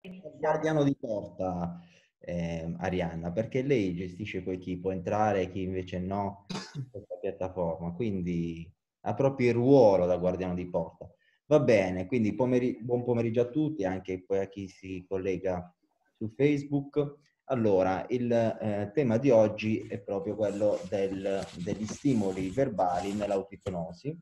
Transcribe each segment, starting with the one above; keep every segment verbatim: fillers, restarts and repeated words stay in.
Guardiano di porta, eh, Arianna, perché lei gestisce poi chi può entrare e chi invece no in questa piattaforma, quindi ha proprio il ruolo da guardiano di porta. Va bene, quindi pomeri- buon pomeriggio a tutti, anche poi a chi si collega su Facebook. Allora, il eh, tema di oggi è proprio quello del- degli stimoli verbali nell'autoipnosi.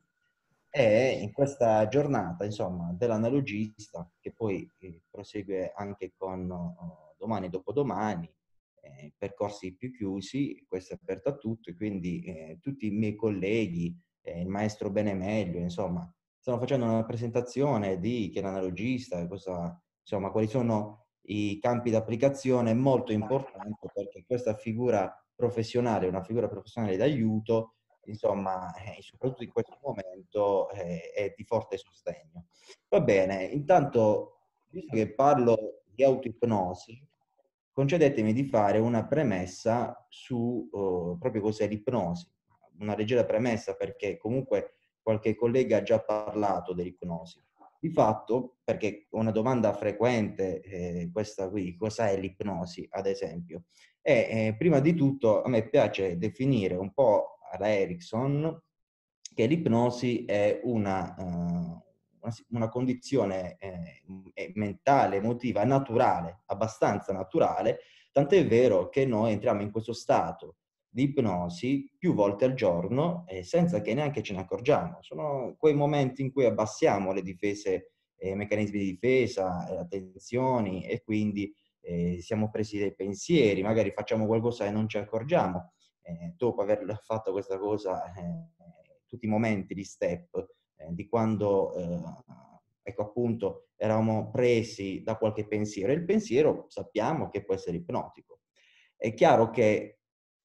E in questa giornata, insomma, dell'analogista, che poi eh, prosegue anche con eh, domani e dopodomani, eh, percorsi più chiusi, questo è aperto a tutti, quindi eh, tutti i miei colleghi, eh, il maestro Benemeglio, insomma, stanno facendo una presentazione di che è l'analogista, cosa, insomma, quali sono i campi d'applicazione molto importanti perché questa figura professionale, una figura professionale d'aiuto, insomma, eh, soprattutto in questo momento, eh, è di forte sostegno. Va bene, intanto, visto che parlo di autoipnosi, concedetemi di fare una premessa su eh, proprio cos'è l'ipnosi, una leggera premessa perché comunque qualche collega ha già parlato dell'ipnosi. Di fatto, perché una domanda frequente, eh, questa qui, cos'è l'ipnosi, ad esempio? E eh, prima di tutto a me piace definire un po' alla Erickson che l'ipnosi è una, eh, una, una condizione eh, mentale, emotiva, naturale, abbastanza naturale, tant'è vero che noi entriamo in questo stato di ipnosi più volte al giorno eh, senza che neanche ce ne accorgiamo. Sono quei momenti in cui abbassiamo le difese, i eh, meccanismi di difesa, eh, attenzioni e quindi eh, siamo presi dai pensieri, magari facciamo qualcosa e non ci accorgiamo. Eh, dopo aver fatto questa cosa, eh, tutti i momenti di step, eh, di quando, eh, ecco appunto, eravamo presi da qualche pensiero. E il pensiero sappiamo che può essere ipnotico. È chiaro che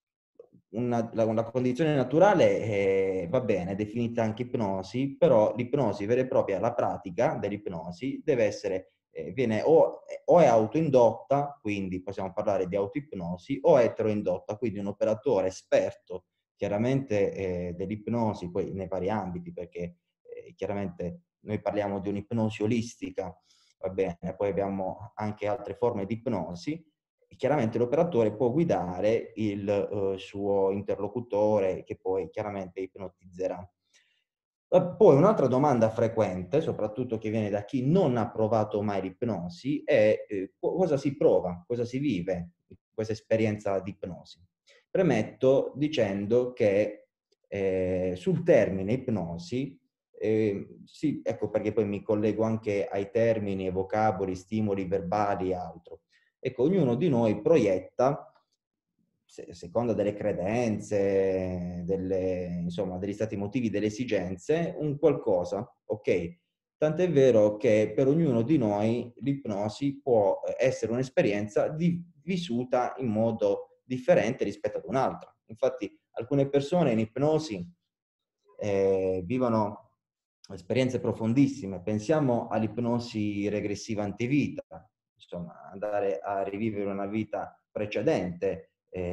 una, la, una condizione naturale eh, va bene, è definita anche ipnosi, però l'ipnosi vera e propria, la pratica dell'ipnosi deve essere, eh, viene o, o è autoindotta, quindi possiamo parlare di autoipnosi, o eteroindotta, quindi un operatore esperto chiaramente eh, dell'ipnosi, poi nei vari ambiti, perché eh, chiaramente noi parliamo di un'ipnosi olistica, va bene, poi abbiamo anche altre forme di ipnosi, chiaramente l'operatore può guidare il eh, suo interlocutore che poi chiaramente ipnotizzerà. Poi un'altra domanda frequente, soprattutto che viene da chi non ha provato mai l'ipnosi, è eh, cosa si prova, cosa si vive in questa esperienza di ipnosi. Premetto dicendo che eh, sul termine ipnosi, eh, sì, ecco perché poi mi collego anche ai termini, ai vocaboli, stimoli verbali e altro. Ecco, ognuno di noi proietta, a seconda delle credenze, delle, insomma, degli stati emotivi, delle esigenze, un qualcosa, ok? Tant'è vero che per ognuno di noi l'ipnosi può essere un'esperienza di, vissuta in modo differente rispetto ad un'altra. Infatti, alcune persone in ipnosi eh, vivono esperienze profondissime. Pensiamo all'ipnosi regressiva antivita, insomma, andare a rivivere una vita precedente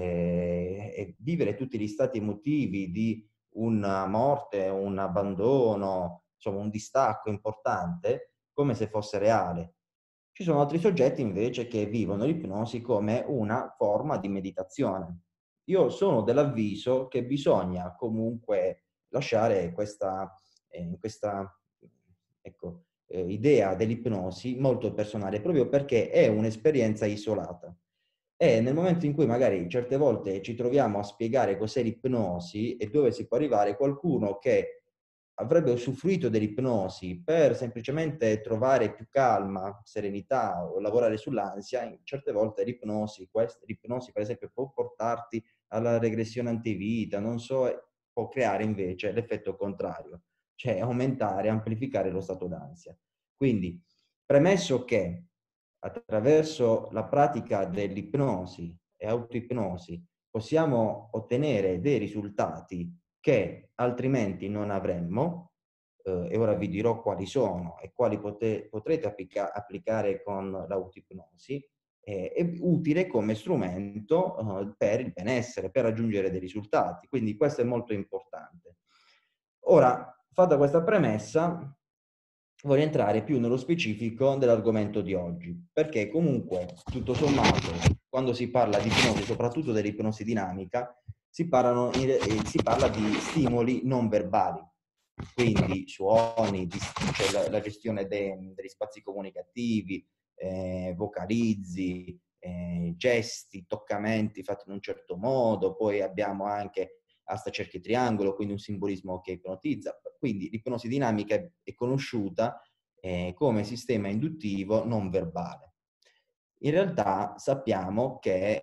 eh, e vivere tutti gli stati emotivi di una morte, un abbandono, insomma, un distacco importante, come se fosse reale. Ci sono altri soggetti invece che vivono l'ipnosi come una forma di meditazione. Io sono dell'avviso che bisogna comunque lasciare questa, eh, questa ecco, eh, idea dell'ipnosi molto personale, proprio perché è un'esperienza isolata. E nel momento in cui magari certe volte ci troviamo a spiegare cos'è l'ipnosi e dove si può arrivare, qualcuno che avrebbe usufruito dell'ipnosi per semplicemente trovare più calma, serenità o lavorare sull'ansia, certe volte l'ipnosi, quest- l'ipnosi per esempio può portarti alla regressione antivita, non so, può creare invece l'effetto contrario, cioè aumentare, amplificare lo stato d'ansia. Quindi, premesso che attraverso la pratica dell'ipnosi e autoipnosi possiamo ottenere dei risultati che altrimenti non avremmo, eh, e ora vi dirò quali sono e quali pote- potrete applica- applicare con l'autoipnosi, eh, è utile come strumento eh, per il benessere, per raggiungere dei risultati. Quindi questo è molto importante. Ora, fatta questa premessa, voglio entrare più nello specifico dell'argomento di oggi, perché comunque, tutto sommato, quando si parla di ipnosi, soprattutto dell'ipnosi dinamica, si, parlano in, eh, si parla di stimoli non verbali, quindi suoni, di, cioè la, la gestione de, degli spazi comunicativi, eh, vocalizzi, eh, gesti, toccamenti fatti in un certo modo, poi abbiamo anche asta cerchio triangolo, quindi un simbolismo che ipnotizza. Quindi l'ipnosi dinamica è, è conosciuta eh, come sistema induttivo non verbale. In realtà sappiamo che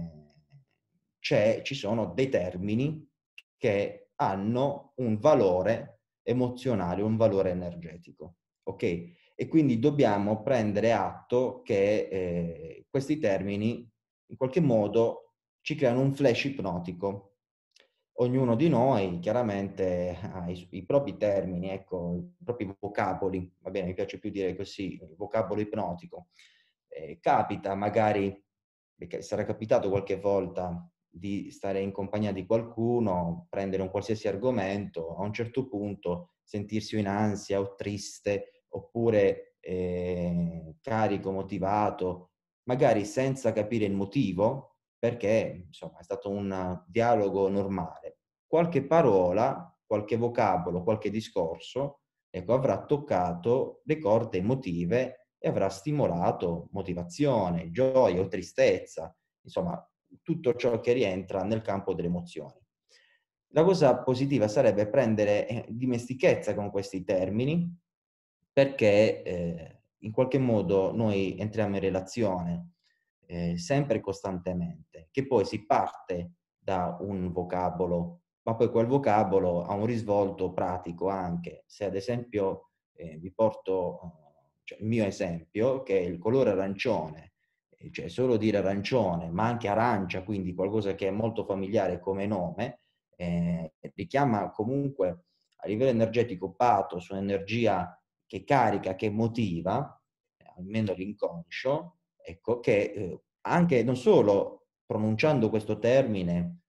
eh, ci sono dei termini che hanno un valore emozionale, un valore energetico, ok? E quindi dobbiamo prendere atto che eh, questi termini in qualche modo ci creano un flash ipnotico. Ognuno di noi chiaramente ha i, i propri termini, ecco, i propri vocaboli, va bene, mi piace più dire così, il vocabolo ipnotico. Eh, capita magari, perché sarà capitato qualche volta di stare in compagnia di qualcuno, prendere un qualsiasi argomento, a un certo punto sentirsi in ansia o triste, oppure eh, carico, motivato, magari senza capire il motivo, perché insomma è stato un dialogo normale. Qualche parola, qualche vocabolo, qualche discorso, ecco, avrà toccato le corde emotive e avrà stimolato motivazione, gioia o tristezza, insomma, tutto ciò che rientra nel campo delle emozioni. La cosa positiva sarebbe prendere eh, dimestichezza con questi termini, perché eh, in qualche modo noi entriamo in relazione eh, sempre e costantemente, che poi si parte da un vocabolo, ma poi quel vocabolo ha un risvolto pratico anche. Se ad esempio eh, vi porto cioè, il mio esempio, che è il colore arancione, eh, cioè solo dire arancione, ma anche arancia, quindi qualcosa che è molto familiare come nome, eh, richiama comunque a livello energetico pathos, un'energia che carica, che motiva, eh, almeno l'inconscio, ecco, che eh, anche non solo pronunciando questo termine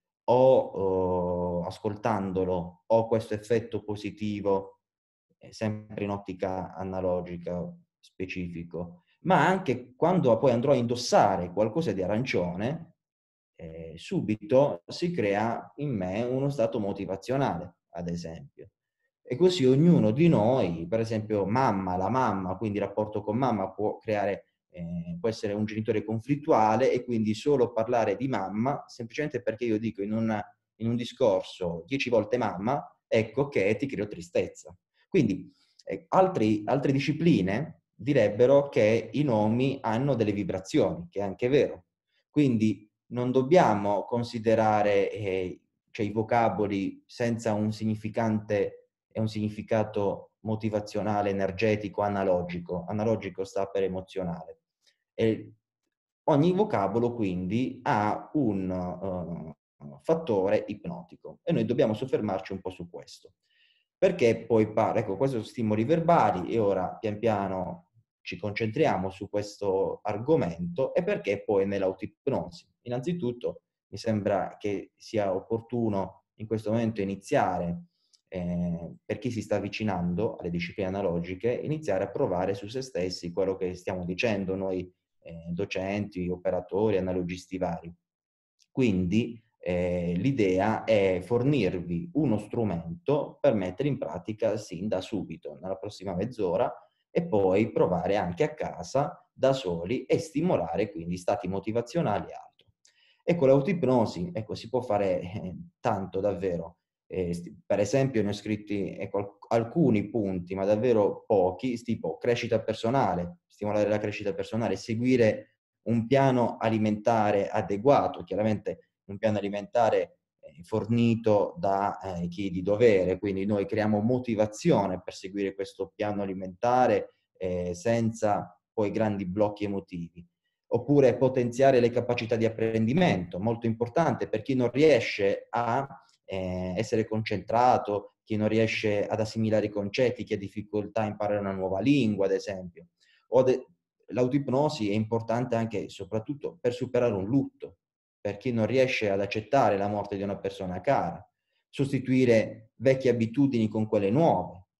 o eh, ascoltandolo ho questo effetto positivo, eh, sempre in ottica analogica, specifico, ma anche quando poi andrò a indossare qualcosa di arancione, eh, subito si crea in me uno stato motivazionale, ad esempio. E così ognuno di noi, per esempio mamma, la mamma, quindi il rapporto con mamma può creare, eh, può essere un genitore conflittuale e quindi solo parlare di mamma, semplicemente perché io dico in, una, in un discorso dieci volte mamma, ecco che ti creo tristezza. Quindi eh, altri, altre discipline direbbero che i nomi hanno delle vibrazioni, che è anche vero. Quindi non dobbiamo considerare eh, cioè, i vocaboli senza un significante e un significato motivazionale, energetico, analogico. Analogico sta per emozionale. E ogni vocabolo quindi ha un uh, fattore ipnotico e noi dobbiamo soffermarci un po' su questo. Perché poi parla, ecco, questi sono stimoli verbali e ora pian piano ci concentriamo su questo argomento e perché poi nell'autoipnosi. Innanzitutto mi sembra che sia opportuno in questo momento iniziare, eh, per chi si sta avvicinando alle discipline analogiche, iniziare a provare su se stessi quello che stiamo dicendo noi eh, docenti, operatori, analogisti vari. Quindi eh, l'idea è fornirvi uno strumento per mettere in pratica sin da subito, nella prossima mezz'ora, e poi provare anche a casa da soli e stimolare quindi stati motivazionali e altro. Ecco, l'autoipnosi, ecco, si può fare eh, tanto davvero. Eh, per esempio ne ho scritti ecco, alcuni punti, ma davvero pochi, tipo crescita personale, stimolare la crescita personale, seguire un piano alimentare adeguato, chiaramente un piano alimentare eh, fornito da eh, chi di dovere, quindi noi creiamo motivazione per seguire questo piano alimentare eh, senza poi grandi blocchi emotivi. Oppure potenziare le capacità di apprendimento, molto importante per chi non riesce a eh, essere concentrato, chi non riesce ad assimilare i concetti, chi ha difficoltà a imparare una nuova lingua, ad esempio. O de- l'autoipnosi è importante anche e soprattutto per superare un lutto, per chi non riesce ad accettare la morte di una persona cara, sostituire vecchie abitudini con quelle nuove,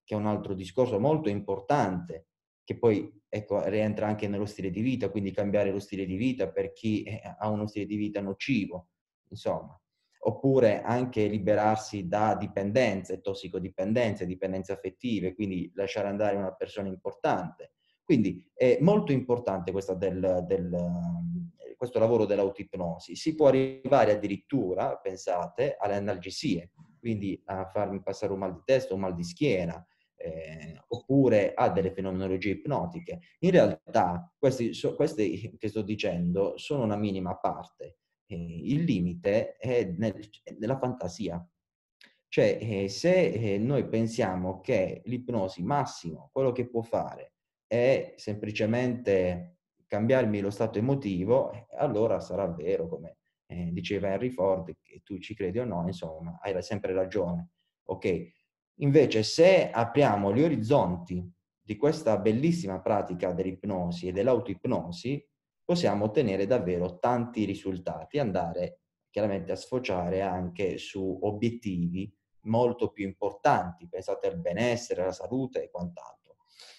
che è un altro discorso molto importante, che poi ecco, rientra anche nello stile di vita, quindi cambiare lo stile di vita per chi eh, ha uno stile di vita nocivo, insomma. Oppure anche liberarsi da dipendenze, tossicodipendenze, dipendenze affettive, quindi lasciare andare una persona importante. Quindi è molto importante questa del, del, questo lavoro dell'autoipnosi. Si può arrivare addirittura, pensate, alle analgesie, quindi a farmi passare un mal di testa, un mal di schiena, eh, oppure a delle fenomenologie ipnotiche. In realtà questi, so, queste che sto dicendo sono una minima parte. Eh, il limite è, nel, è nella fantasia. Cioè, eh, se eh, noi pensiamo che l'ipnosi massimo, quello che può fare, è semplicemente cambiarmi lo stato emotivo, eh, allora sarà vero, come eh, diceva Henry Ford, che tu ci credi o no, insomma, hai sempre ragione. Ok? Invece, se apriamo gli orizzonti di questa bellissima pratica dell'ipnosi e dell'autoipnosi, possiamo ottenere davvero tanti risultati, andare chiaramente a sfociare anche su obiettivi molto più importanti, pensate al benessere, alla salute e quant'altro.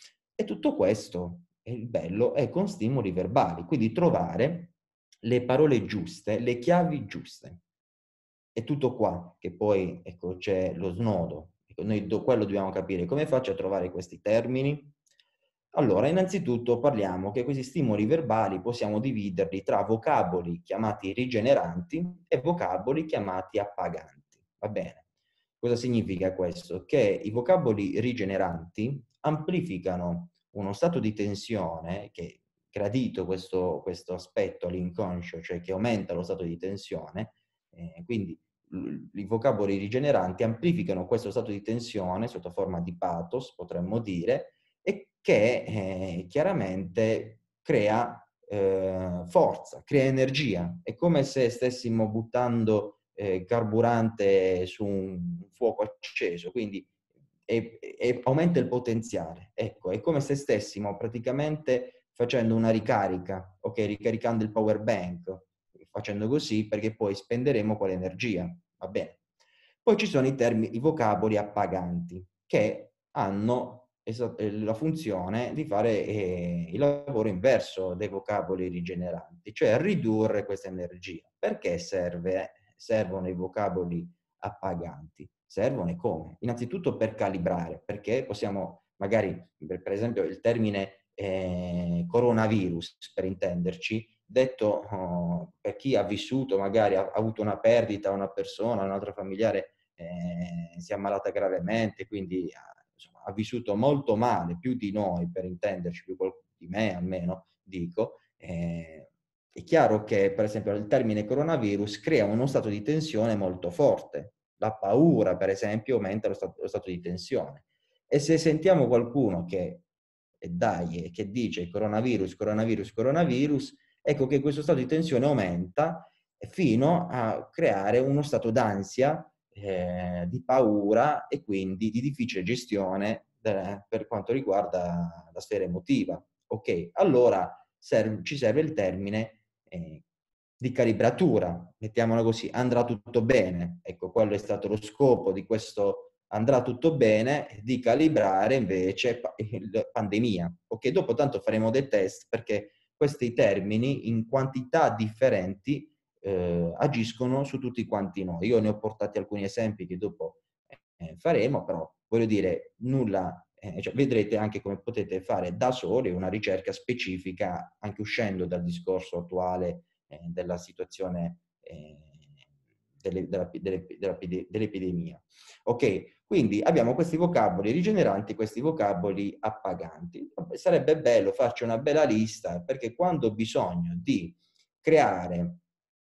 E tutto questo, è il bello, è con stimoli verbali, quindi trovare le parole giuste, le chiavi giuste. È tutto qua che poi ecco, c'è lo snodo. Ecco, noi do, quello dobbiamo capire. Come faccio a trovare questi termini? Allora, innanzitutto parliamo che questi stimoli verbali possiamo dividerli tra vocaboli chiamati rigeneranti e vocaboli chiamati appaganti. Va bene? Cosa significa questo? Che i vocaboli rigeneranti amplificano uno stato di tensione che gradito questo, questo aspetto all'inconscio, cioè che aumenta lo stato di tensione, eh, quindi i vocaboli rigeneranti amplificano questo stato di tensione sotto forma di pathos, potremmo dire, e che eh, chiaramente crea eh, forza, crea energia. È come se stessimo buttando eh, carburante su un fuoco acceso, quindi e, e aumenta il potenziale. Ecco, è come se stessimo praticamente facendo una ricarica, ok, ricaricando il power bank, facendo così perché poi spenderemo quell'energia, va bene. Poi ci sono i termini, i vocaboli appaganti, che hanno la funzione di fare eh, il lavoro inverso dei vocaboli rigeneranti, cioè ridurre questa energia. Perché serve, servono i vocaboli appaganti? Servono e come? Innanzitutto per calibrare, perché possiamo magari, per esempio, il termine eh, coronavirus, per intenderci, detto oh, per chi ha vissuto, magari ha, ha avuto una perdita, una persona, un'altra familiare eh, si è ammalata gravemente, quindi ha, insomma, ha vissuto molto male, più di noi, per intenderci, più di me almeno, dico, eh, è chiaro che, per esempio, il termine coronavirus crea uno stato di tensione molto forte. La paura, per esempio, aumenta lo stato, lo stato di tensione. E se sentiamo qualcuno che, e dai, che dice coronavirus, coronavirus, coronavirus, ecco che questo stato di tensione aumenta fino a creare uno stato d'ansia, eh, di paura e quindi di difficile gestione de, per quanto riguarda la sfera emotiva. Ok, allora serve, ci serve il termine eh, di calibratura, mettiamola così, andrà tutto bene. Ecco, quello è stato lo scopo di questo andrà tutto bene, di calibrare invece la pandemia. Ok, dopo tanto faremo dei test perché questi termini in quantità differenti eh, agiscono su tutti quanti noi. Io ne ho portati alcuni esempi che dopo eh, faremo, però voglio dire, nulla, eh, cioè, vedrete anche come potete fare da soli una ricerca specifica, anche uscendo dal discorso attuale eh, della situazione eh, delle, della, delle, della, dell'epidemia. Ok, quindi abbiamo questi vocaboli rigeneranti, questi vocaboli appaganti. Sarebbe bello farci una bella lista perché quando ho bisogno di creare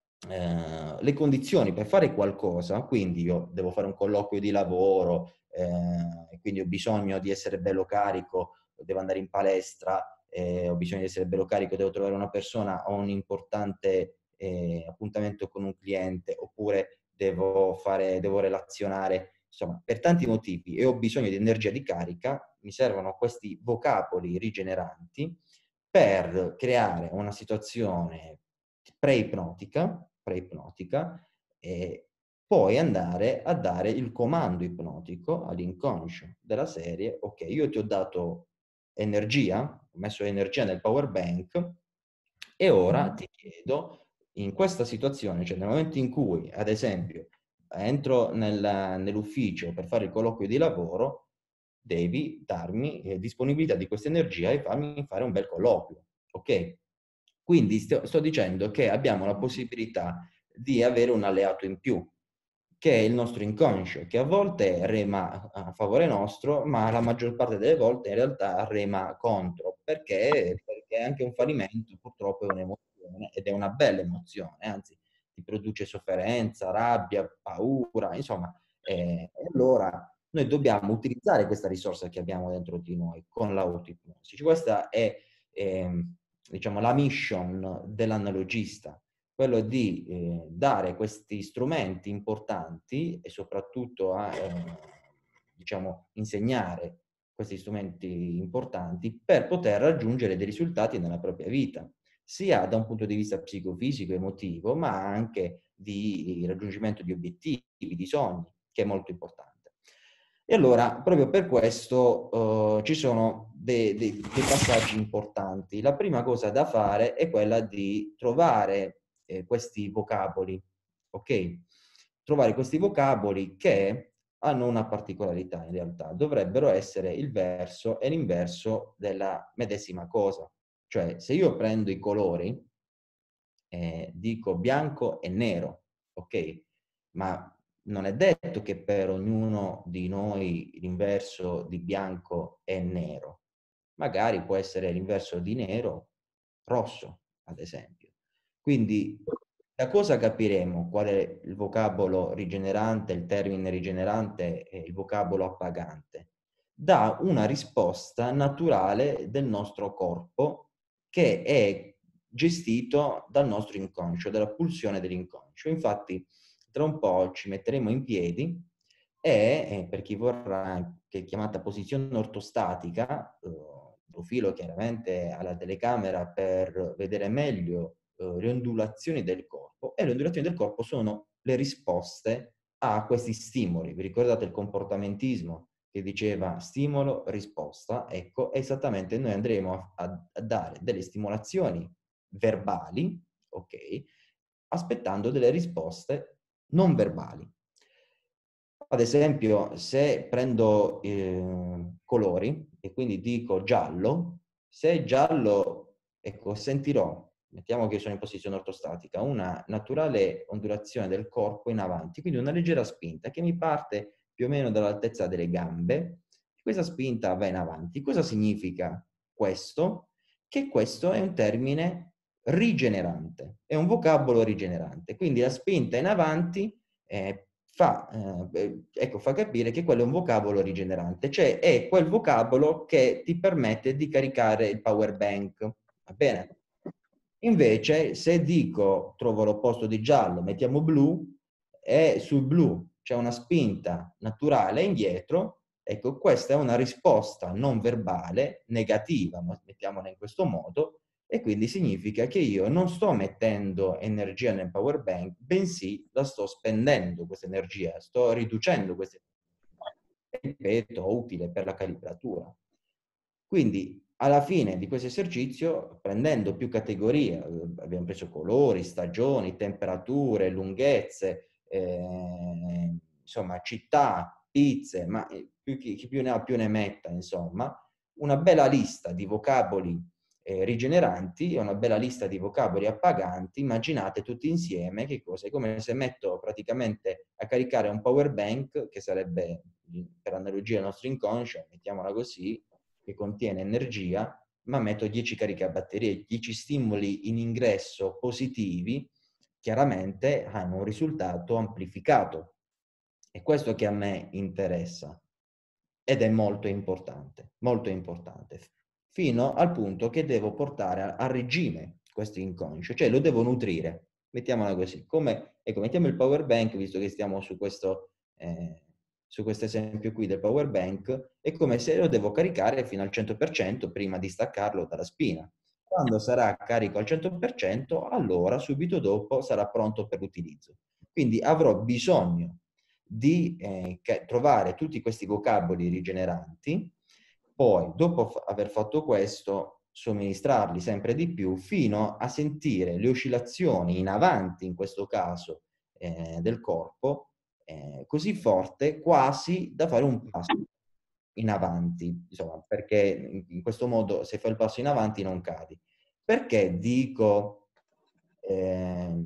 eh, le condizioni per fare qualcosa, quindi io devo fare un colloquio di lavoro, eh, quindi ho bisogno di essere bello carico, devo andare in palestra, eh, ho bisogno di essere bello carico, devo trovare una persona, ho un importante eh, appuntamento con un cliente, oppure devo fare, devo relazionare, insomma, per tanti motivi e ho bisogno di energia di carica, mi servono questi vocaboli rigeneranti per creare una situazione pre-ipnotica, pre-ipnotica, eh, puoi andare a dare il comando ipnotico all'inconscio della serie: ok, io ti ho dato energia, ho messo energia nel power bank e ora ti chiedo, in questa situazione, cioè nel momento in cui, ad esempio, entro nel, nell'ufficio per fare il colloquio di lavoro, devi darmi eh, disponibilità di questa energia e farmi fare un bel colloquio, ok? Quindi sto, sto dicendo che abbiamo la possibilità di avere un alleato in più, che è il nostro inconscio, che a volte rema a favore nostro, ma la maggior parte delle volte in realtà rema contro, perché, perché anche un fallimento purtroppo è un'emozione ed è una bella emozione, anzi ti produce sofferenza, rabbia, paura, insomma, eh, e allora noi dobbiamo utilizzare questa risorsa che abbiamo dentro di noi con l'autoipnosi. Questa è, eh, diciamo, la mission dell'analogista, quello di eh, dare questi strumenti importanti e soprattutto a, eh, diciamo, insegnare questi strumenti importanti per poter raggiungere dei risultati nella propria vita, sia da un punto di vista psicofisico, emotivo, ma anche di raggiungimento di obiettivi, di sogni, che è molto importante. E allora, proprio per questo, eh, ci sono dei, dei, dei passaggi importanti. La prima cosa da fare è quella di trovare eh, questi vocaboli, ok? Trovare questi vocaboli che hanno una particolarità in realtà, dovrebbero essere il verso e l'inverso della medesima cosa. Cioè, se io prendo i colori, eh, dico bianco e nero, ok? Ma non è detto che per ognuno di noi l'inverso di bianco è nero. Magari può essere l'inverso di nero rosso, ad esempio. Quindi da cosa capiremo qual è il vocabolo rigenerante, il termine rigenerante e il vocabolo appagante? Da una risposta naturale del nostro corpo che è gestito dal nostro inconscio, dalla pulsione dell'inconscio. Infatti, tra un po' ci metteremo in piedi e, eh, per chi vorrà, che è chiamata posizione ortostatica, eh, profilo chiaramente alla telecamera per vedere meglio eh, le ondulazioni del corpo, e le ondulazioni del corpo sono le risposte a questi stimoli. Vi ricordate il comportamentismo che diceva stimolo, risposta? Ecco, esattamente noi andremo a, a dare delle stimolazioni verbali, ok, aspettando delle risposte non verbali. Ad esempio, se prendo eh, colori e quindi dico giallo, se giallo, ecco, sentirò, mettiamo che sono in posizione ortostatica, una naturale ondulazione del corpo in avanti, quindi una leggera spinta che mi parte più o meno dall'altezza delle gambe. Questa spinta va in avanti. Cosa significa questo? Che questo è un termine rigenerante, è un vocabolo rigenerante. Quindi la spinta in avanti eh, fa, eh, ecco, fa capire che quello è un vocabolo rigenerante, cioè è quel vocabolo che ti permette di caricare il power bank, va bene? Invece, se dico, trovo l'opposto di giallo, mettiamo blu, e sul blu c'è una spinta naturale indietro, ecco, questa è una risposta non verbale, negativa, mettiamola in questo modo, e quindi significa che io non sto mettendo energia nel power bank, bensì la sto spendendo questa energia, sto riducendo questa energia, ripeto, utile per la calibratura. Quindi alla fine di questo esercizio, prendendo più categorie, abbiamo preso colori, stagioni, temperature, lunghezze, eh, insomma città, pizze, ma più, chi, chi più ne ha più ne metta, insomma, una bella lista di vocaboli eh, rigeneranti e una bella lista di vocaboli appaganti. Immaginate tutti insieme che cosa? È come se metto praticamente a caricare un power bank, che sarebbe per analogia il nostro inconscio, mettiamola così, che contiene energia, ma metto dieci caricabatterie, dieci stimoli in ingresso positivi, chiaramente hanno un risultato amplificato. È questo che a me interessa ed è molto importante, molto importante, fino al punto che devo portare a, a regime questo inconscio, cioè lo devo nutrire, mettiamola così. Come, ecco, mettiamo il power bank, visto che stiamo su questo, eh, su questo esempio qui del power bank, è come se lo devo caricare fino al cento per cento prima di staccarlo dalla spina. Quando sarà carico al cento per cento, allora subito dopo sarà pronto per l'utilizzo. Quindi avrò bisogno di eh, trovare tutti questi vocaboli rigeneranti, poi dopo f- aver fatto questo somministrarli sempre di più fino a sentire le oscillazioni in avanti, in questo caso, eh, del corpo, eh, così forte quasi da fare un passo in avanti, insomma, perché in, in questo modo se fai il passo in avanti non cadi. Perché dico eh,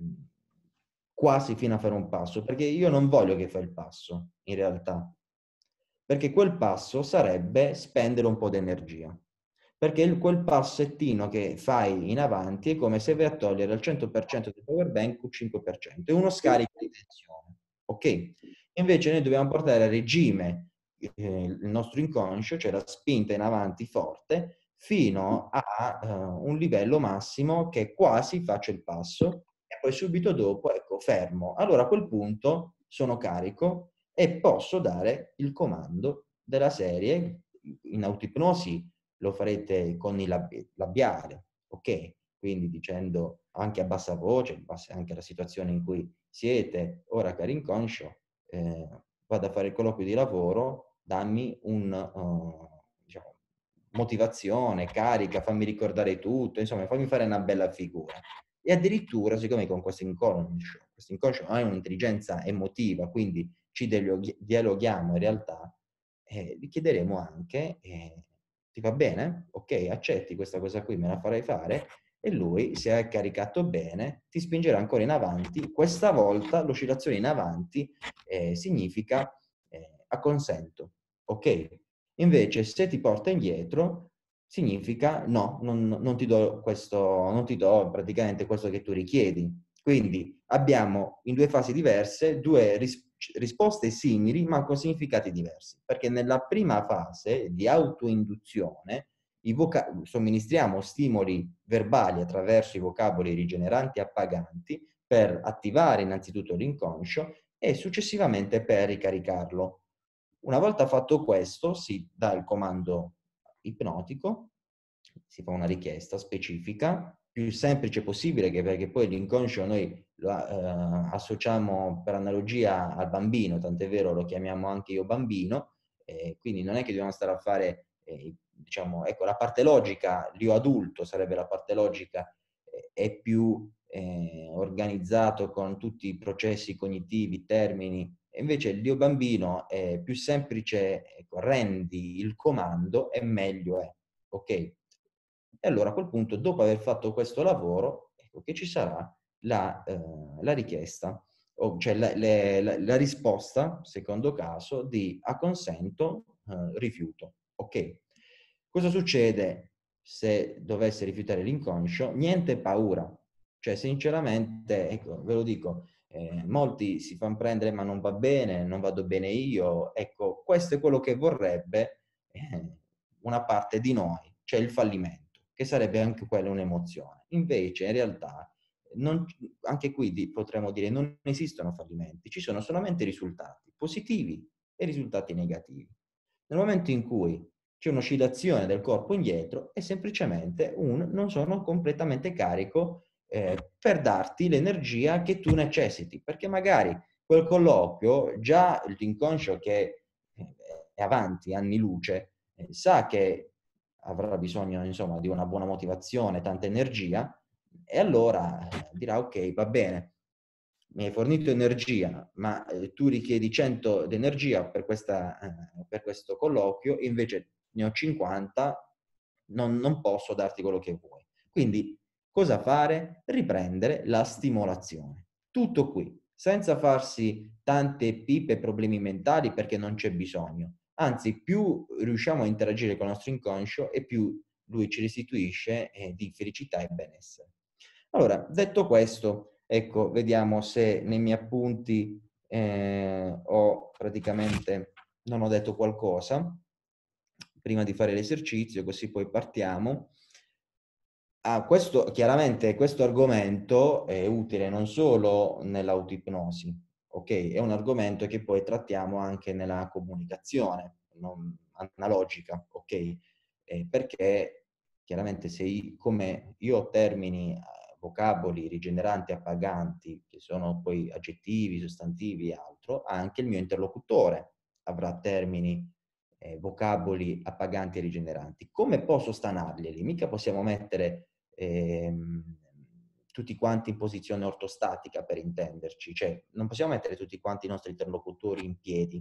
quasi fino a fare un passo? Perché io non voglio che fai il passo, in realtà, perché quel passo sarebbe spendere un po' di energia. Perché il, quel passettino che fai in avanti è come se vai a togliere al cento per cento del power bank un cinque per cento, è uno scarico di tensione, ok? Invece noi dobbiamo portare a regime eh, il nostro inconscio, cioè la spinta in avanti forte, fino a uh, un livello massimo che quasi faccio il passo e poi subito dopo, ecco, fermo. Allora a quel punto sono carico e posso dare il comando della serie. In autoipnosi lo farete con il labi- labiale, ok? Quindi dicendo anche a bassa voce, in base anche alla situazione in cui siete, ora caro inconscio, eh, vado a fare il colloquio di lavoro, dammi un, uh, diciamo, motivazione, carica, fammi ricordare tutto, insomma, fammi fare una bella figura. E addirittura, siccome con questo inconscio, questo inconscio non è un'intelligenza emotiva, quindi ci dialoghiamo in realtà, eh, vi chiederemo anche, eh, ti va bene? Ok, accetti questa cosa qui, me la farai fare? E lui, se è caricato bene, ti spingerà ancora in avanti. Questa volta l'oscillazione in avanti eh, significa eh, acconsento, ok? Invece se ti porta indietro significa no, non, non ti do questo, non ti do praticamente questo che tu richiedi. Quindi abbiamo in due fasi diverse due ris- risposte simili ma con significati diversi, perché nella prima fase di autoinduzione i voca- somministriamo stimoli verbali attraverso i vocaboli rigeneranti e appaganti per attivare innanzitutto l'inconscio e successivamente per ricaricarlo. Una volta fatto questo, si dà il comando ipnotico, si fa una richiesta specifica, più semplice possibile, che perché poi l'inconscio noi lo eh, associamo per analogia al bambino, tant'è vero lo chiamiamo anche io bambino, eh, quindi non è che dobbiamo stare a fare, eh, diciamo, ecco, la parte logica, l'io adulto sarebbe la parte logica, eh, è più eh, organizzato con tutti i processi cognitivi, termini, e invece l'io bambino è più semplice, ecco, rendi il comando e meglio è, ok? E allora a quel punto, dopo aver fatto questo lavoro, ecco che ci sarà la, eh, la richiesta, o, cioè la, le, la, la risposta, secondo caso, di acconsento, eh, rifiuto, ok? Cosa succede se dovesse rifiutare l'inconscio? Niente paura, cioè sinceramente, ecco, ve lo dico, eh, molti si fanno prendere ma non va bene, non vado bene io, ecco, questo è quello che vorrebbe eh, una parte di noi, cioè il fallimento, che sarebbe anche quella un'emozione. Invece in realtà non, anche qui di, potremmo dire non esistono fallimenti, ci sono solamente risultati positivi e risultati negativi. Nel momento in cui c'è un'oscillazione del corpo indietro, è semplicemente un non sono completamente carico eh, per darti l'energia che tu necessiti, perché magari quel colloquio, già l'inconscio che eh, è avanti anni luce, eh, sa che avrà bisogno, insomma, di una buona motivazione, tanta energia, e allora eh, dirà, ok, va bene, mi hai fornito energia, ma eh, tu richiedi cento di energia per, questa, eh, per questo colloquio, invece ne ho cinquanta, non, non posso darti quello che vuoi. Quindi cosa fare? Riprendere la stimolazione. Tutto qui, senza farsi tante pippe e problemi mentali perché non c'è bisogno. Anzi, più riusciamo a interagire con il nostro inconscio e più lui ci restituisce eh, di felicità e benessere. Allora, detto questo, ecco, vediamo se nei miei appunti eh, ho praticamente, non ho detto qualcosa prima di fare l'esercizio, così poi partiamo. Ah, questo, chiaramente questo argomento è utile non solo nell'autoipnosi, ok? È un argomento che poi trattiamo anche nella comunicazione non, analogica, ok? Eh, perché chiaramente se io, come io ho termini eh, vocaboli rigeneranti e appaganti, che sono poi aggettivi, sostantivi e altro, anche il mio interlocutore avrà termini, eh, vocaboli appaganti e rigeneranti. Come posso stanarli? Mica possiamo mettere ehm, tutti quanti in posizione ortostatica, per intenderci, cioè non possiamo mettere tutti quanti i nostri interlocutori in piedi.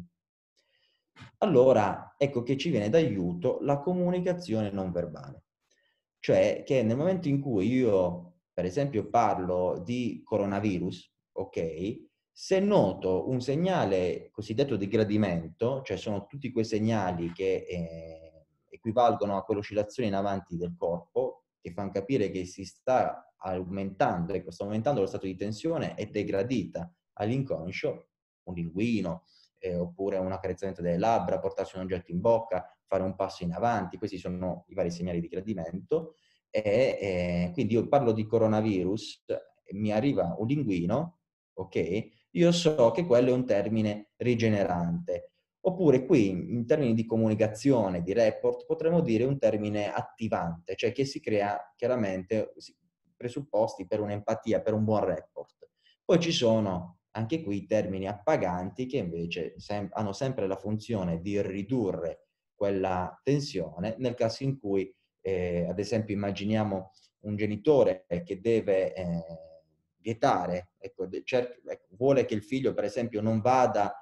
Allora, ecco che ci viene d'aiuto la comunicazione non verbale. Cioè che nel momento in cui io, per esempio, parlo di coronavirus, ok? Se noto un segnale cosiddetto di gradimento, cioè sono tutti quei segnali che eh, equivalgono a quell'oscillazione in avanti del corpo, che fanno capire che si sta aumentando, ecco, sta aumentando lo stato di tensione e degradita all'inconscio, un linguino, eh, oppure un accarezzamento delle labbra, portarsi un oggetto in bocca, fare un passo in avanti, questi sono i vari segnali di gradimento. E, eh, quindi io parlo di coronavirus, mi arriva un linguino, ok? Io so che quello è un termine rigenerante. Oppure qui, in termini di comunicazione, di report, potremmo dire un termine attivante, cioè che si crea chiaramente presupposti per un'empatia, per un buon report. Poi ci sono anche qui termini appaganti che invece sem- hanno sempre la funzione di ridurre quella tensione nel caso in cui, eh, ad esempio, immaginiamo un genitore che deve eh, vietare, ecco, cer- ecco, vuole che il figlio, per esempio, non vada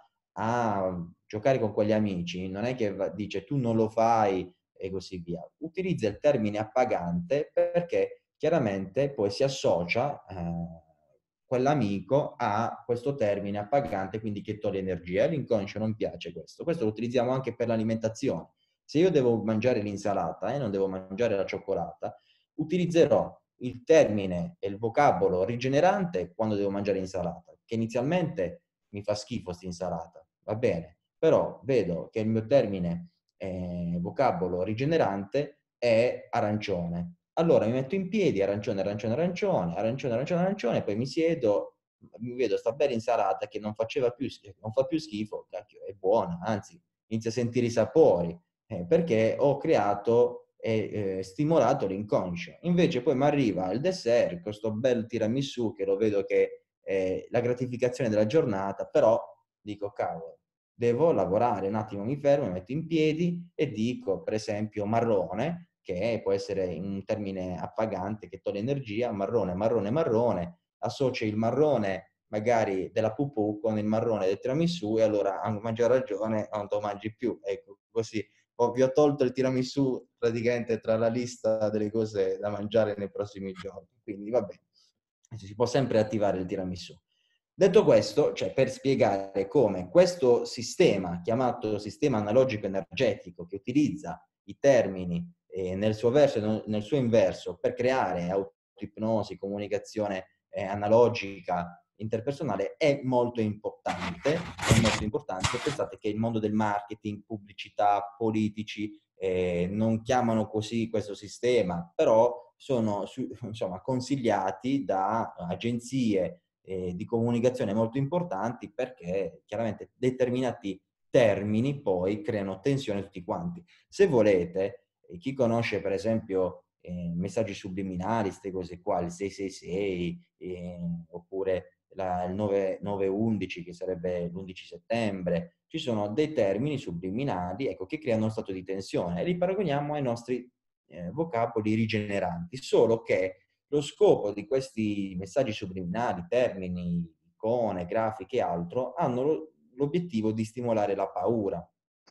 a giocare con quegli amici, non è che va, dice tu non lo fai e così via. Utilizza il termine appagante perché chiaramente poi si associa eh, quell'amico a questo termine appagante, quindi che toglie energia. All'inconscio non piace questo. Questo lo utilizziamo anche per l'alimentazione. Se io devo mangiare l'insalata e eh, non devo mangiare la cioccolata, utilizzerò il termine e il vocabolo rigenerante quando devo mangiare l'insalata, che inizialmente mi fa schifo sta insalata, va bene, però vedo che il mio termine eh, vocabolo rigenerante è arancione. Allora mi metto in piedi, arancione, arancione, arancione, arancione, arancione, arancione, poi mi siedo, mi vedo sta bella insalata che non faceva più schifo, non fa più schifo, cacchio, è buona, anzi, inizio a sentire i sapori, eh, perché ho creato e eh, stimolato l'inconscio. Invece poi mi arriva il dessert, questo bel tiramisù che lo vedo che è la gratificazione della giornata, però dico, cavolo, devo lavorare, un attimo mi fermo, mi metto in piedi e dico, per esempio, marrone, che può essere un termine appagante che toglie energia, marrone, marrone, marrone, associa il marrone magari della pupù con il marrone del tiramisù e allora a maggior ragione non lo mangi più, ecco, così ho, vi ho tolto il tiramisù praticamente tra la lista delle cose da mangiare nei prossimi giorni, quindi va bene, si può sempre attivare il tiramisù. Detto questo, cioè per spiegare come questo sistema, chiamato sistema analogico energetico, che utilizza i termini eh, nel suo verso e nel suo inverso per creare autoipnosi, comunicazione eh, analogica interpersonale, è molto importante, è molto importante. Pensate che il mondo del marketing, pubblicità, politici eh, non chiamano così questo sistema, però sono insomma consigliati da agenzie eh, di comunicazione molto importanti perché chiaramente determinati termini poi creano tensione tutti quanti. Se volete, eh, chi conosce per esempio eh, messaggi subliminali, queste cose qua, il sei sei sei eh, oppure la, il nove nove undici che sarebbe l'undici settembre, ci sono dei termini subliminali ecco, che creano uno stato di tensione e li paragoniamo ai nostri eh, vocaboli rigeneranti, solo che lo scopo di questi messaggi subliminali, termini, icone, grafiche e altro, hanno l'obiettivo di stimolare la paura,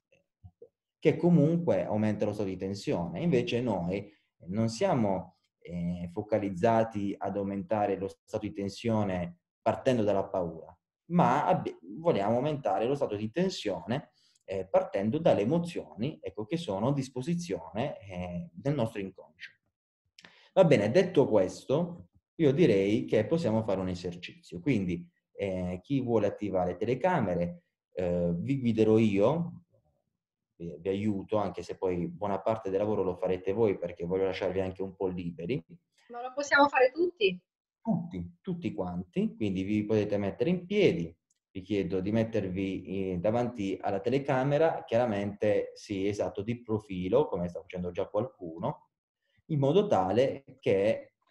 che comunque aumenta lo stato di tensione. Invece noi non siamo eh, focalizzati ad aumentare lo stato di tensione partendo dalla paura, ma vogliamo aumentare lo stato di tensione eh, partendo dalle emozioni ecco, che sono a disposizione eh, del nostro inconscio. Va bene, detto questo, io direi che possiamo fare un esercizio. Quindi eh, chi vuole attivare telecamere, eh, vi guiderò io, vi, vi aiuto, anche se poi buona parte del lavoro lo farete voi perché voglio lasciarvi anche un po' liberi. Ma lo possiamo fare tutti? Tutti, tutti quanti, quindi vi potete mettere in piedi, vi chiedo di mettervi eh, davanti alla telecamera, chiaramente sì, esatto, di profilo, come sta facendo già qualcuno, in modo tale che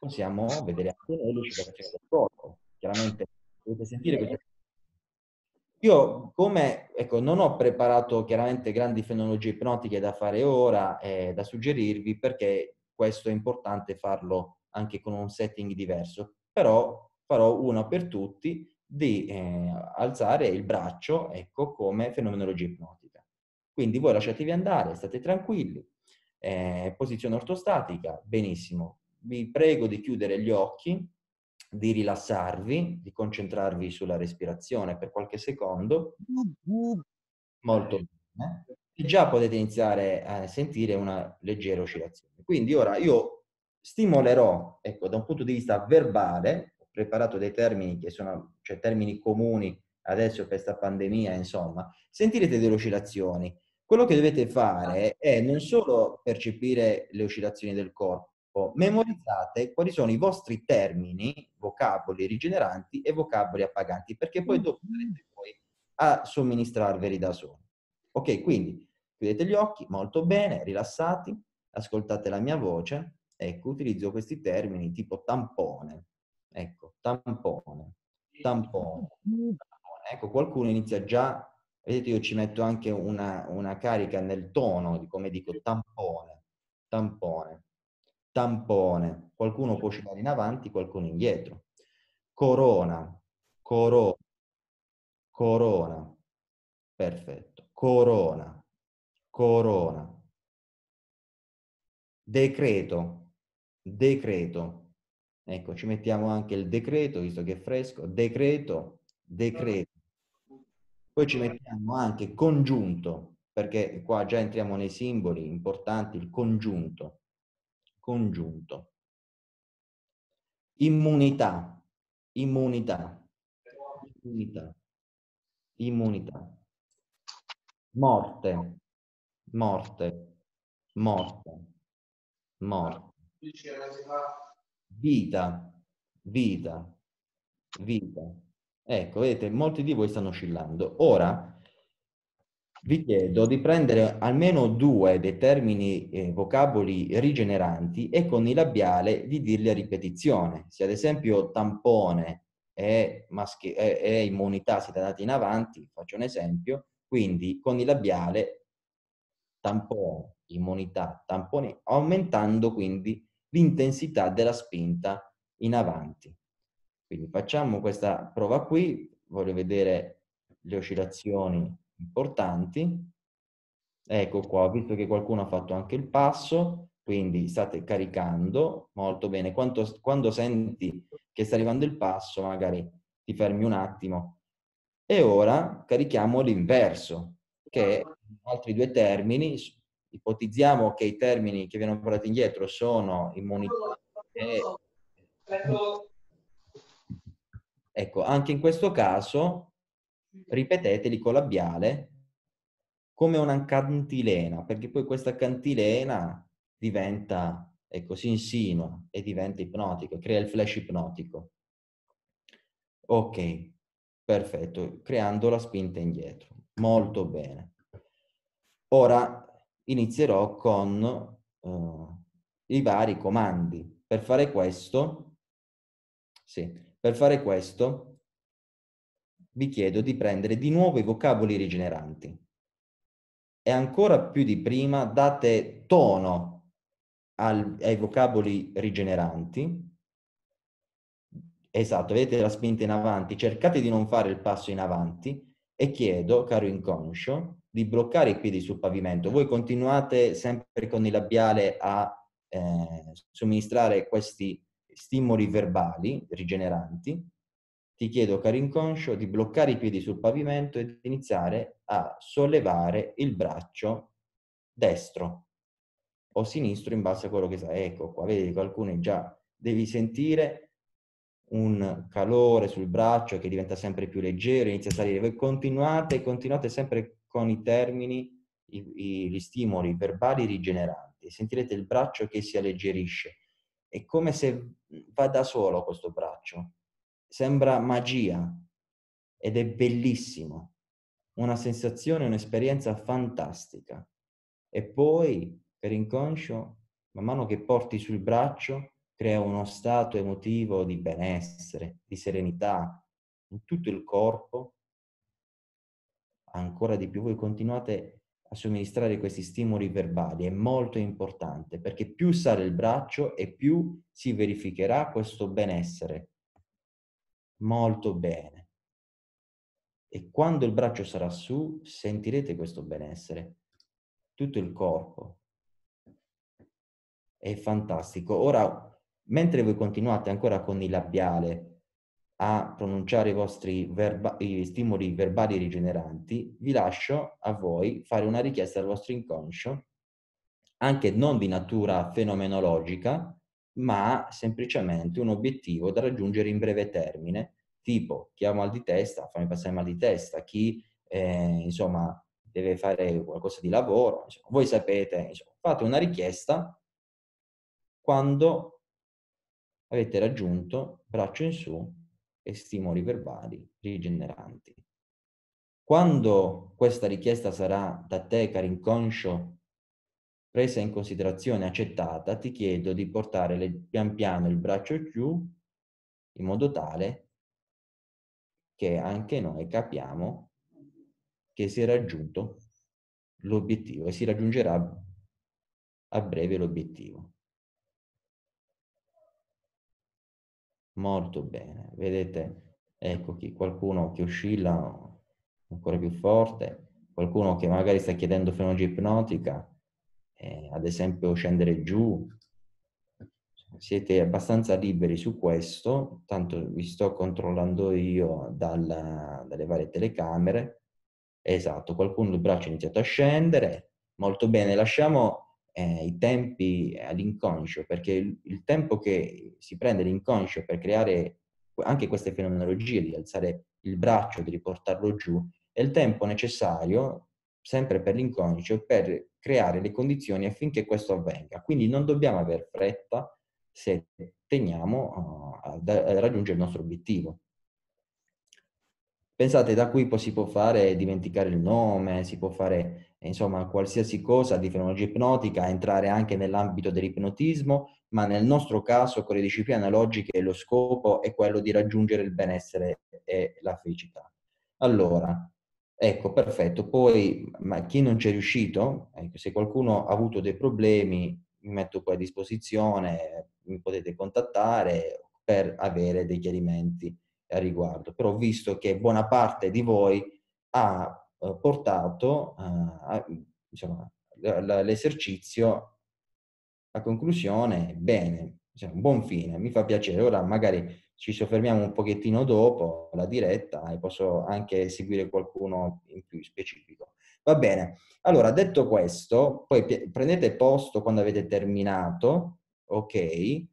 possiamo vedere anche noi l'oscillazione del corpo. Chiaramente dovete sentire questa. Io come, ecco, non ho preparato chiaramente grandi fenomenologie ipnotiche da fare ora e da suggerirvi, perché questo è importante farlo anche con un setting diverso, però farò una per tutti di eh, alzare il braccio, ecco, come fenomenologia ipnotica. Quindi voi lasciatevi andare, state tranquilli, eh, posizione ortostatica, benissimo. Vi prego di chiudere gli occhi, di rilassarvi, di concentrarvi sulla respirazione per qualche secondo. Molto bene. E già potete iniziare a sentire una leggera oscillazione. Quindi ora io stimolerò, ecco, da un punto di vista verbale, ho preparato dei termini che sono, cioè termini comuni adesso per questa pandemia, insomma, sentirete delle oscillazioni. Quello che dovete fare è non solo percepire le oscillazioni del corpo, memorizzate quali sono i vostri termini, vocaboli rigeneranti e vocaboli appaganti, perché poi dopo sarete voi a somministrarveli da soli. Ok, quindi chiudete gli occhi, molto bene, rilassati, ascoltate la mia voce. Ecco, utilizzo questi termini tipo tampone. Ecco, tampone, tampone. Ecco, qualcuno inizia già. Vedete, io ci metto anche una, una carica nel tono di come dico tampone, tampone, tampone. Qualcuno può oscillare in avanti, qualcuno indietro. Corona, corona, corona. Perfetto. Corona, corona. Decreto, decreto. Ecco, ci mettiamo anche il decreto, visto che è fresco. Decreto, decreto. Poi ci mettiamo anche congiunto, perché qua già entriamo nei simboli importanti, il congiunto, congiunto. Immunità, immunità, immunità, immunità. Morte, morte, morte, morte. Vita, vita, vita. Ecco, vedete, molti di voi stanno oscillando. Ora vi chiedo di prendere almeno due dei termini eh, vocaboli rigeneranti e con il labiale di dirli a ripetizione. Se ad esempio tampone e, maschi- e, e immunità siete andati in avanti, faccio un esempio, quindi con il labiale tampone, immunità, tampone, aumentando quindi l'intensità della spinta in avanti. Quindi facciamo questa prova qui, voglio vedere le oscillazioni importanti. Ecco qua, ho visto che qualcuno ha fatto anche il passo, quindi state caricando molto bene. Quando, quando senti che sta arrivando il passo, magari ti fermi un attimo. E ora carichiamo l'inverso, che altri due termini. Ipotizziamo che i termini che vengono portati indietro sono immunità e... Ecco, anche in questo caso ripeteteli con labiale come una cantilena, perché poi questa cantilena diventa, ecco, si insinua e diventa ipnotico, crea il flash ipnotico. Ok, perfetto, creando la spinta indietro. Molto bene. Ora inizierò con uh, i vari comandi. Per fare questo, sì, per fare questo vi chiedo di prendere di nuovo i vocaboli rigeneranti e ancora più di prima date tono al, ai vocaboli rigeneranti. Esatto, vedete la spinta in avanti, cercate di non fare il passo in avanti e chiedo, caro inconscio, di bloccare i piedi sul pavimento. Voi continuate sempre con il labiale a eh, somministrare questi stimoli verbali rigeneranti. Ti chiedo, caro inconscio, di bloccare i piedi sul pavimento e di iniziare a sollevare il braccio destro o sinistro in base a quello che sai. Ecco qua, vedi, qualcuno già devi sentire un calore sul braccio che diventa sempre più leggero, inizia a salire. Voi continuate, continuate sempre con i termini, i, i, gli stimoli verbali rigeneranti. Sentirete il braccio che si alleggerisce. È come se va da solo questo braccio. Sembra magia ed è bellissimo. Una sensazione, un'esperienza fantastica. E poi, per inconscio, man mano che porti sul braccio, crea uno stato emotivo di benessere, di serenità in tutto il corpo. Ancora di più voi continuate a somministrare questi stimoli verbali, è molto importante, perché più sale il braccio e più si verificherà questo benessere. Molto bene. E quando il braccio sarà su, sentirete questo benessere, tutto il corpo. È fantastico. Ora, mentre voi continuate ancora con il labiale a pronunciare i vostri verba- i stimoli verbali rigeneranti, vi lascio a voi fare una richiesta al vostro inconscio, anche non di natura fenomenologica, ma semplicemente un obiettivo da raggiungere in breve termine, tipo chi ha mal di testa, fammi passare il mal di testa, chi eh, insomma deve fare qualcosa di lavoro, insomma, voi sapete, insomma, fate una richiesta quando avete raggiunto braccio in su e stimoli verbali rigeneranti. Quando questa richiesta sarà da te, caro inconscio, presa in considerazione, accettata, ti chiedo di portare le, pian piano il braccio giù in modo tale che anche noi capiamo che si è raggiunto l'obiettivo e si raggiungerà a breve l'obiettivo. Molto bene, vedete, ecco qui qualcuno che oscilla ancora più forte, qualcuno che magari sta chiedendo frenologia ipnotica, eh, ad esempio scendere giù. Siete abbastanza liberi su questo, tanto vi sto controllando io dal, dalle varie telecamere. Esatto, qualcuno il braccio ha iniziato a scendere, molto bene, lasciamo eh, i tempi all'inconscio, perché il, il tempo che si prende l'inconscio per creare anche queste fenomenologie, di alzare il braccio, di riportarlo giù, è il tempo necessario sempre per l'inconscio per creare le condizioni affinché questo avvenga. Quindi non dobbiamo aver fretta se teniamo uh, a, a raggiungere il nostro obiettivo. Pensate, da qui poi si può fare dimenticare il nome, si può fare insomma qualsiasi cosa di fenomenologia ipnotica, entrare anche nell'ambito dell'ipnotismo, ma nel nostro caso con le discipline analogiche lo scopo è quello di raggiungere il benessere e la felicità. Allora, ecco, perfetto. Poi, ma chi non ci è riuscito, ecco, se qualcuno ha avuto dei problemi, mi metto qui a disposizione, mi potete contattare per avere dei chiarimenti a riguardo. Però ho visto che buona parte di voi ha eh, portato eh, a, insomma, l'esercizio a conclusione bene, cioè, un buon fine, mi fa piacere. Ora magari ci soffermiamo un pochettino dopo la diretta e posso anche seguire qualcuno in più specifico. Va bene, allora detto questo, poi prendete posto quando avete terminato, ok? E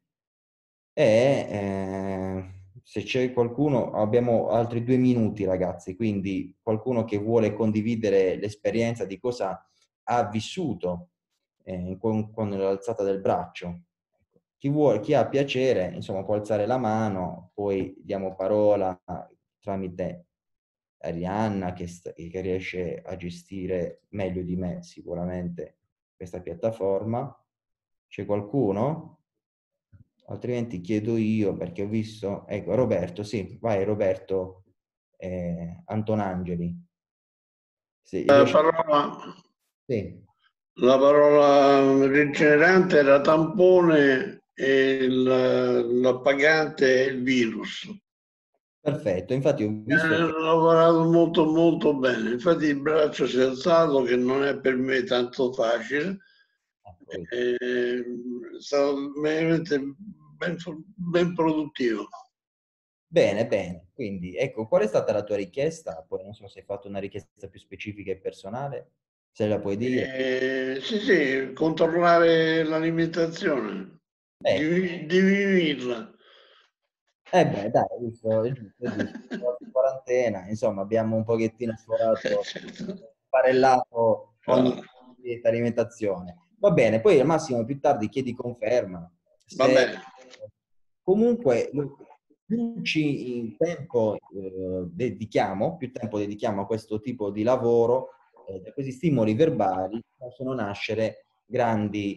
eh, se c'è qualcuno, abbiamo altri due minuti ragazzi, quindi qualcuno che vuole condividere l'esperienza di cosa ha vissuto eh, con, con l'alzata del braccio. Chi vuole, chi ha piacere, insomma, può alzare la mano, poi diamo parola tramite Arianna che, sta, che riesce a gestire meglio di me sicuramente questa piattaforma. C'è qualcuno? Altrimenti chiedo io perché ho visto, ecco Roberto, sì, vai Roberto eh, Antonangeli. Se La riesci... parola, Sì. la parola rigenerante era tampone e il- l'appagante è il virus. Perfetto, infatti ho Eh, visto che... Ho lavorato molto molto bene, infatti il braccio si è alzato, che non è per me tanto facile, Ecco, è stato veramente ben, ben produttivo. bene, bene. Quindi, ecco, qual è stata la tua richiesta? Poi non so se hai fatto una richiesta più specifica e personale, se la puoi dire. Eh, sì, sì, controllare l'alimentazione, Ecco. divi- diminuirla. Eh beh, dai, è giusto, è giusto, è giusto. Siamo in quarantena, insomma, abbiamo un pochettino sforato, Certo. sparellato ogni Allora, di alimentazione. Va bene, poi al massimo più tardi chiedi conferma. va Se bene. comunque lo- più ci in tempo eh, dedichiamo, più tempo dedichiamo a questo tipo di lavoro, eh, da questi stimoli verbali possono nascere grandi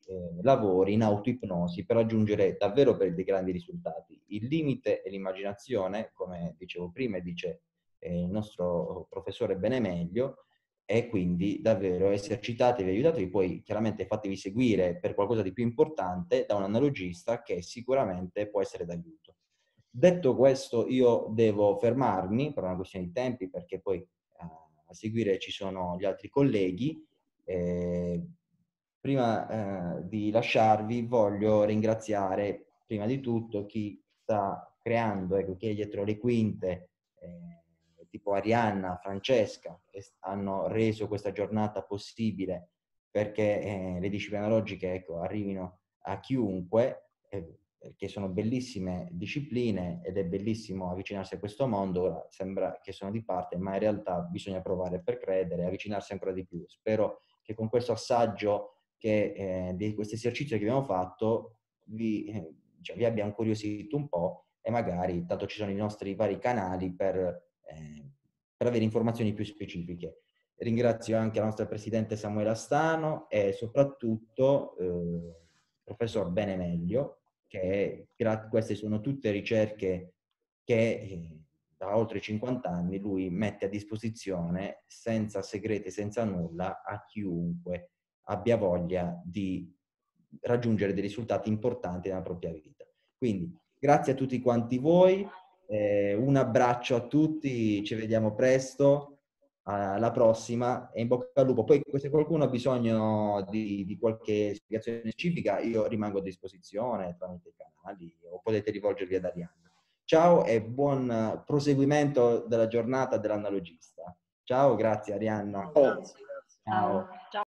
eh, lavori in autoipnosi per raggiungere davvero per dei grandi risultati. Il limite è l'immaginazione, come dicevo prima, e dice eh, il nostro professore Benemeglio, e quindi davvero esercitatevi, aiutatevi, poi chiaramente fatevi seguire per qualcosa di più importante da un analogista che sicuramente può essere d'aiuto. Detto questo, io devo fermarmi per una questione di tempi, perché poi uh, a seguire ci sono gli altri colleghi. Eh, prima uh, di lasciarvi voglio ringraziare prima di tutto chi sta creando, ecco, chi è dietro le quinte, eh, tipo Arianna, Francesca, che hanno reso questa giornata possibile perché eh, le discipline analogiche, ecco, arrivino a chiunque, eh, che sono bellissime discipline ed è bellissimo avvicinarsi a questo mondo. Ora sembra che sono di parte, ma in realtà bisogna provare per credere e avvicinarsi ancora di più. Spero che con questo assaggio che, eh, di questo esercizio che abbiamo fatto vi, eh, cioè, vi abbia incuriosito un po', e magari, tanto ci sono i nostri vari canali per, eh, per avere informazioni più specifiche. Ringrazio anche la nostra presidente Samuela Stano e soprattutto eh, il professor Benemeglio, che queste sono tutte ricerche che eh, da oltre cinquanta anni lui mette a disposizione senza segreti, senza nulla, a chiunque abbia voglia di raggiungere dei risultati importanti nella propria vita. Quindi grazie a tutti quanti voi, eh, un abbraccio a tutti, ci vediamo presto, alla prossima e in bocca al lupo. Poi se qualcuno ha bisogno di, di qualche spiegazione specifica, io rimango a disposizione tramite i canali o potete rivolgervi ad Arianna. Ciao e buon proseguimento della giornata dell'analogista. Ciao, grazie Arianna. Oh. Ciao. Ciao.